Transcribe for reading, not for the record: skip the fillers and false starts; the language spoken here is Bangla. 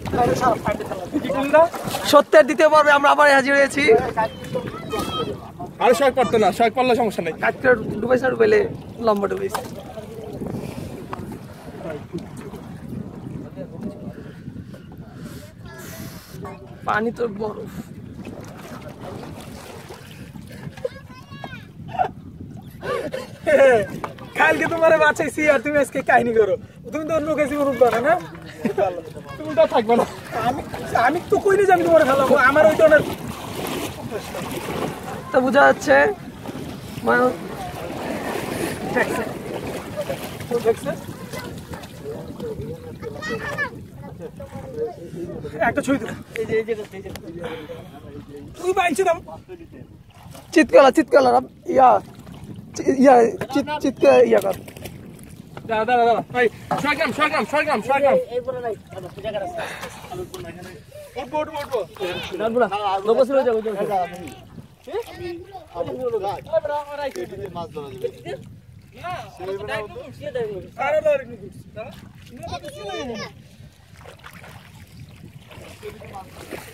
সত্যের দ্বিতীয় পর্বে আমরা আবার হাজির হয়েছি। আরে শখ করতো না, শখ করলে সমস্যা নেই। কাটকে ডুবাইছে না ডুবাইলে লম্বা ডুবাইছে। পানি তো বরফ। কালকে তোমার বাঁচাইছি আর তুমি আজকে কাহিনী করো। তুমি তো লোকে জীবন করো না, তুমি তো থাকবে না। আমি তো কইনি যে আমি তোমার ফেলাবো, আমার ওই ধরনের তো বোঝা যাচ্ছে একটা ছবি তুই বাইছে দাম চিৎকালা ইয়া চিৎকার ইয়া কর। দাদা ভাই শয়গ্রাম মাছ ধরা